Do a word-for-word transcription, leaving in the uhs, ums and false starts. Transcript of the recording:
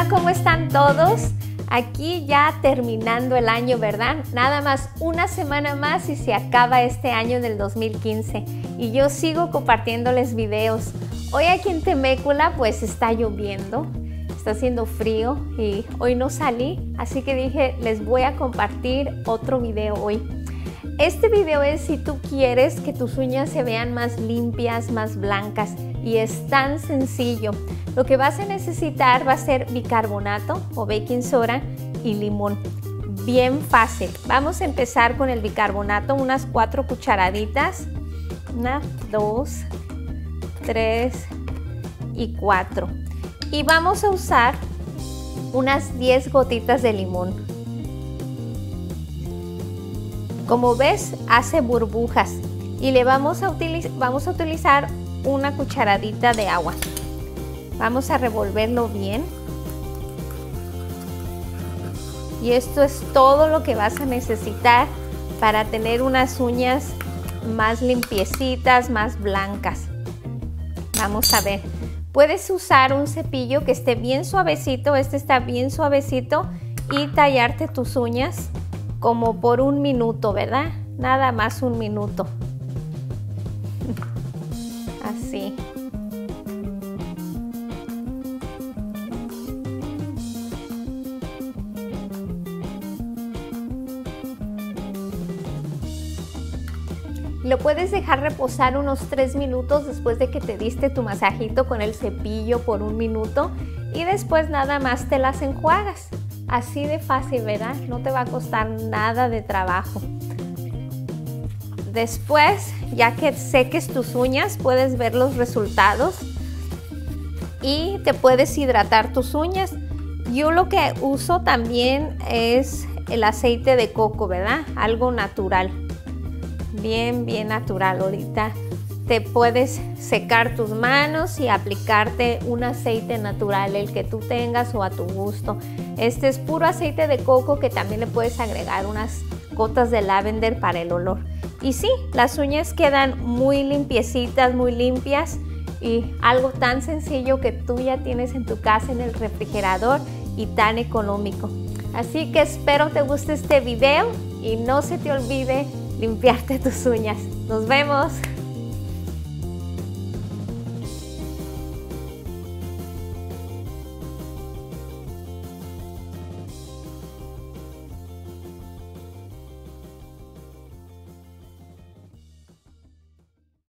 Hola, ¿cómo están todos? Aquí ya terminando el año, ¿verdad? Nada más una semana más y se acaba este año del dos mil quince y yo sigo compartiéndoles videos. Hoy aquí en Temécula pues está lloviendo, está haciendo frío y hoy no salí, así que dije les voy a compartir otro video hoy. Este video es si tú quieres que tus uñas se vean más limpias, más blancas, y es tan sencillo. Lo que vas a necesitar va a ser bicarbonato o baking soda y limón. Bien fácil. Vamos a empezar con el bicarbonato, unas cuatro cucharaditas. Una, dos, tres y cuatro. Y vamos a usar unas diez gotitas de limón. Como ves, hace burbujas y le vamos a, utiliz vamos a utilizar una cucharadita de agua. Vamos a revolverlo bien. Y esto es todo lo que vas a necesitar para tener unas uñas más limpiecitas, más blancas. Vamos a ver. Puedes usar un cepillo que esté bien suavecito, este está bien suavecito, y tallarte tus uñas como por un minuto, ¿verdad? Nada más un minuto. Así. Lo puedes dejar reposar unos tres minutos después de que te diste tu masajito con el cepillo por un minuto y después nada más te las enjuagas. Así de fácil, ¿verdad? No te va a costar nada de trabajo. Después, ya que seques tus uñas, puedes ver los resultados y te puedes hidratar tus uñas. Yo lo que uso también es el aceite de coco, ¿verdad? Algo natural. Bien, bien natural. Ahorita te puedes secar tus manos y aplicarte un aceite natural, el que tú tengas o a tu gusto. Este es puro aceite de coco que también le puedes agregar unas gotas de lavender para el olor. Y sí, las uñas quedan muy limpiecitas, muy limpias y algo tan sencillo que tú ya tienes en tu casa en el refrigerador y tan económico. Así que espero te guste este video y no se te olvide limpiarte tus uñas. Nos vemos.